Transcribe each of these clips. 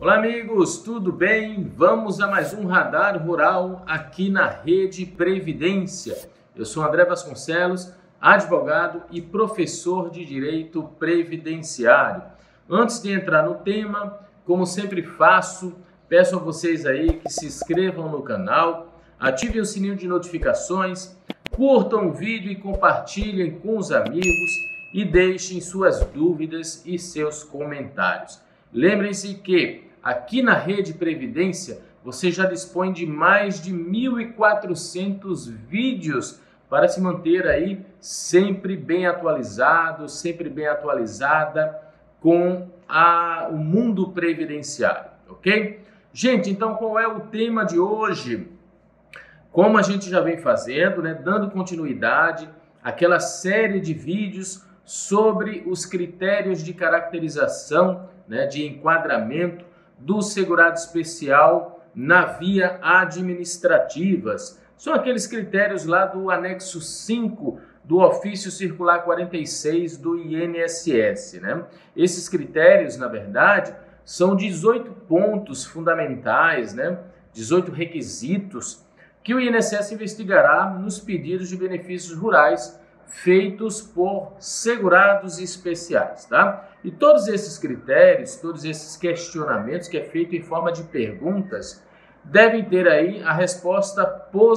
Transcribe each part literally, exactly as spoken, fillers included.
Olá amigos, tudo bem? Vamos a mais um Radar Rural aqui na Rede Previdência. Eu sou André Vasconcelos, advogado e professor de Direito Previdenciário. Antes de entrar no tema, como sempre faço, peço a vocês aí que se inscrevam no canal, ativem o sininho de notificações, curtam o vídeo e compartilhem com os amigos e deixem suas dúvidas e seus comentários. Lembrem-se que aqui na Rede Previdência você já dispõe de mais de mil e quatrocentos vídeos para se manter aí sempre bem atualizado, sempre bem atualizada com a, o mundo previdenciário, ok? Gente, então qual é o tema de hoje? Como a gente já vem fazendo, né, dando continuidade àquela série de vídeos sobre os critérios de caracterização, né, de enquadramento do segurado especial na via administrativas. São aqueles critérios lá do anexo cinco do ofício circular quarenta e seis do I N S S, né? Esses critérios, na verdade, são dezoito pontos fundamentais, né? dezoito requisitos que o I N S S investigará nos pedidos de benefícios rurais feitos por segurados especiais, tá? E todos esses critérios, todos esses questionamentos que é feito em forma de perguntas, devem ter aí a resposta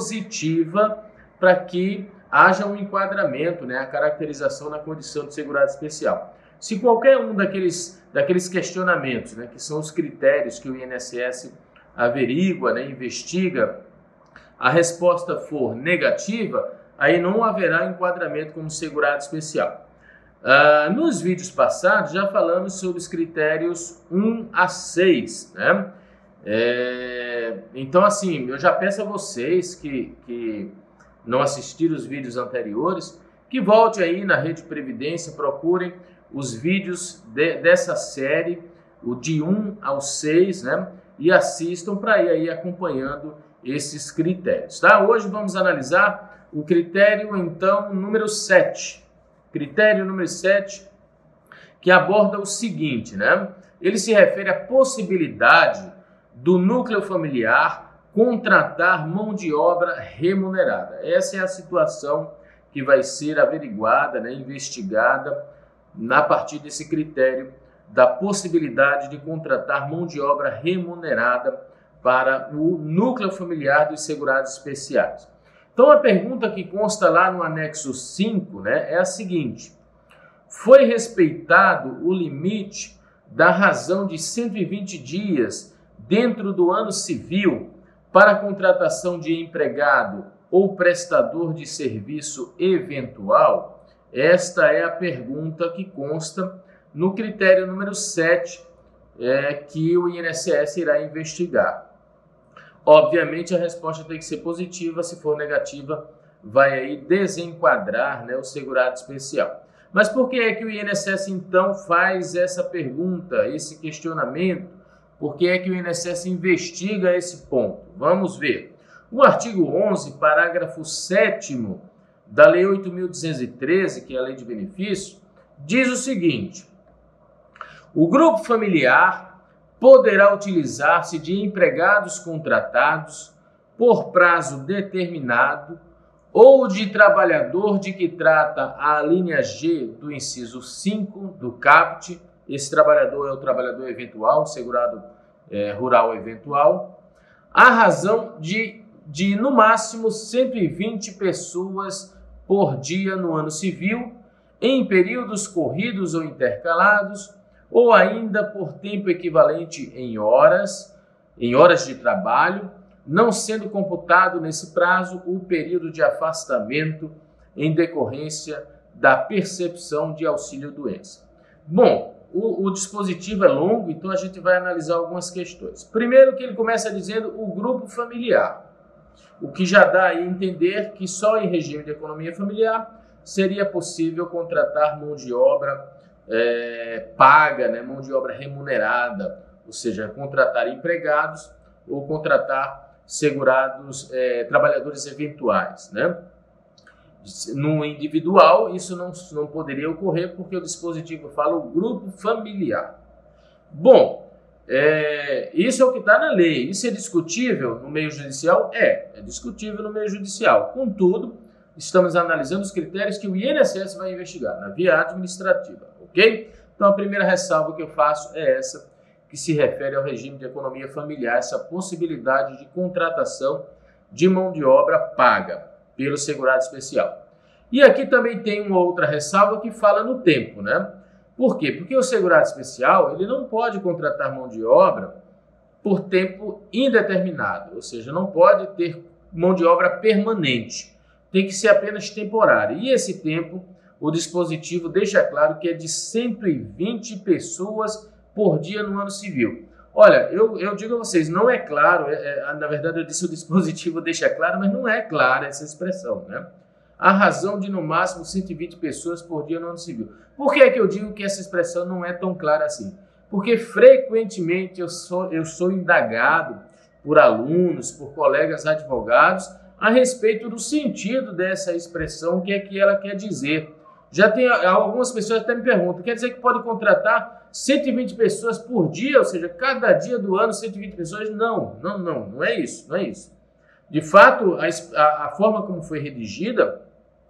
positiva para que haja um enquadramento, né, a caracterização na condição de segurado especial. Se qualquer um daqueles, daqueles questionamentos, né, que são os critérios que o I N S S averigua, né, investiga, a resposta for negativa, aí não haverá enquadramento como segurado especial. Uh, nos vídeos passados já falamos sobre os critérios um a seis, né? É, então, assim, eu já peço a vocês que, que não assistiram os vídeos anteriores, que volte aí na Rede Previdência, procurem os vídeos de, dessa série, o de um ao seis, né? E assistam para ir aí acompanhando esses critérios, tá? Hoje vamos analisar o critério, então, número sete. Critério número sete, que aborda o seguinte, né? Ele se refere à possibilidade do núcleo familiar contratar mão de obra remunerada. Essa é a situação que vai ser averiguada, né, investigada a partir desse critério da possibilidade de contratar mão de obra remunerada para o núcleo familiar dos segurados especiais. Então, a pergunta que consta lá no anexo cinco, né, é a seguinte: foi respeitado o limite da razão de cento e vinte dias dentro do ano civil para a contratação de empregado ou prestador de serviço eventual? Esta é a pergunta que consta no critério número sete, é, que o I N S S irá investigar. Obviamente, a resposta tem que ser positiva. Se for negativa, vai aí desenquadrar, né, o segurado especial. Mas por que é que o I N S S, então, faz essa pergunta, esse questionamento? Por que é que o I N S S investiga esse ponto? Vamos ver. O artigo onze, parágrafo sétimo da Lei oito mil duzentos e treze, que é a Lei de Benefício, diz o seguinte: o grupo familiar poderá utilizar-se de empregados contratados por prazo determinado ou de trabalhador de que trata a linha G do inciso cinco do caput. Esse trabalhador é o trabalhador eventual, segurado é, rural eventual, a razão de, de, no máximo, cento e vinte pessoas por dia no ano civil, em períodos corridos ou intercalados, ou ainda por tempo equivalente em horas, em horas de trabalho, não sendo computado nesse prazo o período de afastamento em decorrência da percepção de auxílio-doença. Bom, o, o dispositivo é longo, então a gente vai analisar algumas questões. Primeiro, que ele começa dizendo o grupo familiar, o que já dá a entender que só em regime de economia familiar seria possível contratar mão de obra É, paga, né, mão de obra remunerada, ou seja, contratar empregados ou contratar segurados, é, trabalhadores eventuais, né? No individual, isso não, não poderia ocorrer porque o dispositivo fala o grupo familiar. Bom, é, isso é o que está na lei. Isso é discutível no meio judicial? É, é discutível no meio judicial. Contudo, estamos analisando os critérios que o I N S S vai investigar na via administrativa, ok? Então, a primeira ressalva que eu faço é essa, que se refere ao regime de economia familiar, essa possibilidade de contratação de mão de obra paga pelo segurado especial. E aqui também tem uma outra ressalva que fala no tempo, né? Por quê? Porque o segurado especial, ele não pode contratar mão de obra por tempo indeterminado, ou seja, não pode ter mão de obra permanente, tem que ser apenas temporário. E esse tempo, o dispositivo deixa claro que é de cento e vinte pessoas por dia no ano civil. Olha, eu, eu digo a vocês, não é claro, é, é, na verdade eu disse o dispositivo deixa claro, mas não é clara essa expressão, né? A razão de no máximo cento e vinte pessoas por dia no ano civil. Por que é que eu digo que essa expressão não é tão clara assim? Porque frequentemente eu sou, eu sou indagado por alunos, por colegas advogados, a respeito do sentido dessa expressão, o que é que ela quer dizer. Já tem algumas pessoas que até me perguntam, quer dizer que pode contratar cento e vinte pessoas por dia, ou seja, cada dia do ano cento e vinte pessoas? Não, não, não, não é isso, não é isso. De fato, a, a, a forma como foi redigida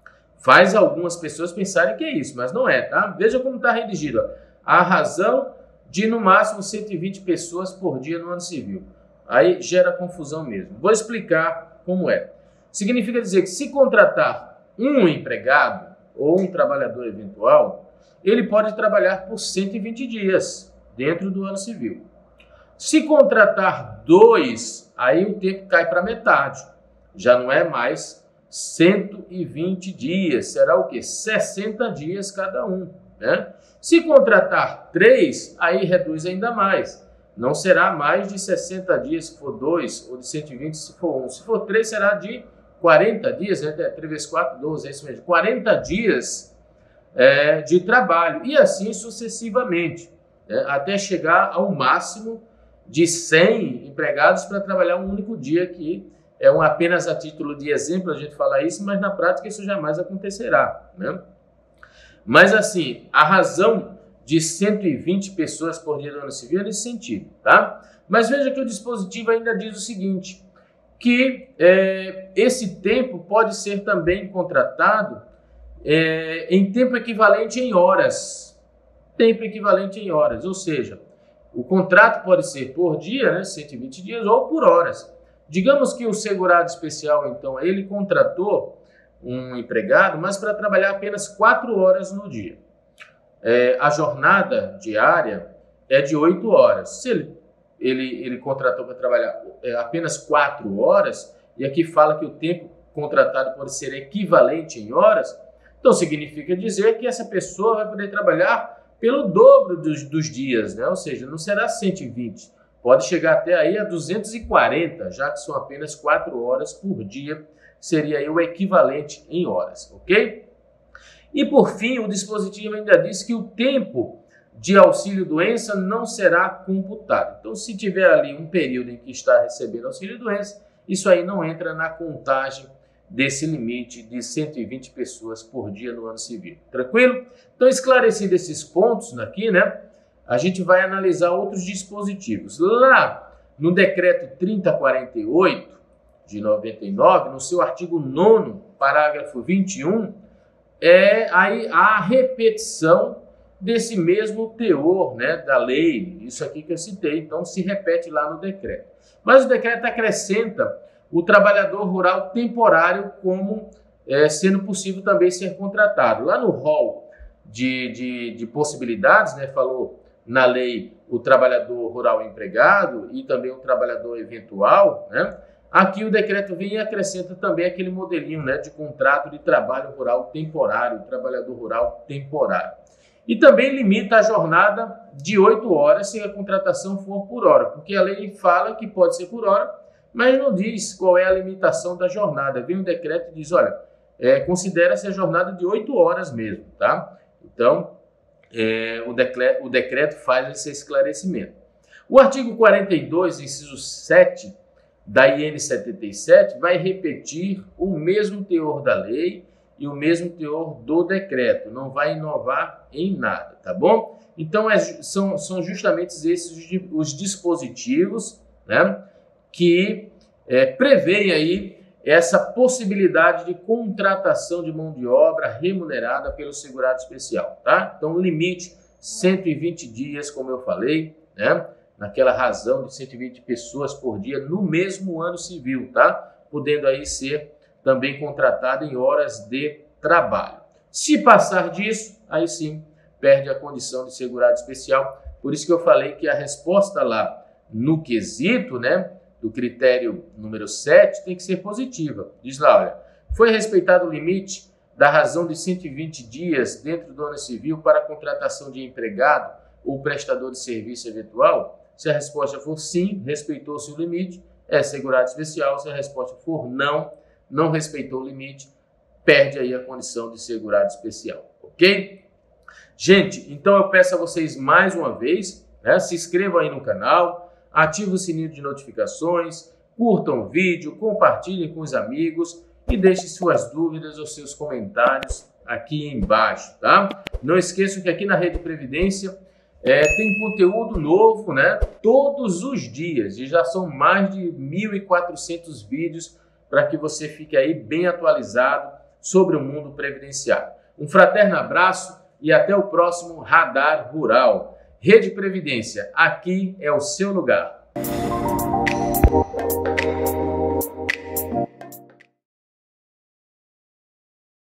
faz algumas pessoas pensarem que é isso, mas não é, tá? Veja como está redigido. Ó. A razão de no máximo cento e vinte pessoas por dia no ano civil. Aí gera confusão mesmo. Vou explicar como é. Significa dizer que se contratar um empregado ou um trabalhador eventual, ele pode trabalhar por cento e vinte dias dentro do ano civil. Se contratar dois, aí o tempo cai para metade. Já não é mais cento e vinte dias, será o quê? sessenta dias cada um, né? Se contratar três, aí reduz ainda mais. Não será mais de sessenta dias se for dois, ou de cento e vinte se for um. Se for três, será de quarenta dias, né? três vezes quatro, doze, é isso mesmo. quarenta dias é, de trabalho, e assim sucessivamente, né? Até chegar ao máximo de cem empregados para trabalhar um único dia, que é um, apenas a título de exemplo a gente fala isso, mas na prática isso jamais acontecerá, né? Mas assim, a razão de cento e vinte pessoas por dia no ano civil é nesse sentido, tá? Mas veja que o dispositivo ainda diz o seguinte, que é, esse tempo pode ser também contratado é, em tempo equivalente em horas. Tempo equivalente em horas, ou seja, o contrato pode ser por dia, né, cento e vinte dias, ou por horas. Digamos que o segurado especial, então, ele contratou um empregado, mas para trabalhar apenas quatro horas no dia. É, a jornada diária é de oito horas. Se ele, ele, ele contratou para trabalhar é, apenas quatro horas, e aqui fala que o tempo contratado pode ser equivalente em horas, então significa dizer que essa pessoa vai poder trabalhar pelo dobro dos, dos dias, né? Ou seja, não será cento e vinte, pode chegar até aí a duzentos e quarenta, já que são apenas quatro horas por dia, seria aí o equivalente em horas, ok? E por fim, o dispositivo ainda diz que o tempo de auxílio-doença não será computado. Então, se tiver ali um período em que está recebendo auxílio-doença, isso aí não entra na contagem desse limite de cento e vinte pessoas por dia no ano civil. Tranquilo? Então, esclarecido esses pontos aqui, né? A gente vai analisar outros dispositivos. Lá no decreto trinta quarenta e oito de noventa e nove, no seu artigo nono, parágrafo vinte e um, é aí a repetição desse mesmo teor, né, da lei, isso aqui que eu citei, então se repete lá no decreto. Mas o decreto acrescenta o trabalhador rural temporário como é, sendo possível também ser contratado. Lá no rol de, de, de possibilidades, né, falou na lei o trabalhador rural empregado e também o trabalhador eventual, né? Aqui o decreto vem e acrescenta também aquele modelinho, né, de contrato de trabalho rural temporário, trabalhador rural temporário. E também limita a jornada de oito horas se a contratação for por hora, porque a lei fala que pode ser por hora, mas não diz qual é a limitação da jornada. Vem um decreto e diz, olha, é, considera-se a jornada de oito horas mesmo, tá? Então, é, o, decreto, o decreto faz esse esclarecimento. O artigo quarenta e dois, inciso sete, da I N setenta e sete vai repetir o mesmo teor da lei e o mesmo teor do decreto, não vai inovar em nada, tá bom? Então, é, são, são justamente esses os dispositivos, né, que é, prevêem aí essa possibilidade de contratação de mão de obra remunerada pelo segurado especial, tá? Então, limite cento e vinte dias, como eu falei, né, naquela razão de cento e vinte pessoas por dia no mesmo ano civil, tá? Podendo aí ser também contratado em horas de trabalho. Se passar disso, aí sim perde a condição de segurado especial. Por isso que eu falei que a resposta lá no quesito, né, do critério número sete, tem que ser positiva. Diz lá, olha, foi respeitado o limite da razão de cento e vinte dias dentro do ano civil para a contratação de empregado ou prestador de serviço eventual? Se a resposta for sim, respeitou-se o limite, é segurado especial. Se a resposta for não, não respeitou o limite, perde aí a condição de segurado especial, ok? Gente, então eu peço a vocês mais uma vez, né, se inscrevam aí no canal, ativem o sininho de notificações, curtam o vídeo, compartilhem com os amigos e deixem suas dúvidas ou seus comentários aqui embaixo, tá? Não esqueçam que aqui na Rede Previdência é, tem conteúdo novo, né, todos os dias, e já são mais de mil e quatrocentos vídeos para que você fique aí bem atualizado sobre o mundo previdenciário. Um fraterno abraço e até o próximo Radar Rural. Rede Previdência, aqui é o seu lugar.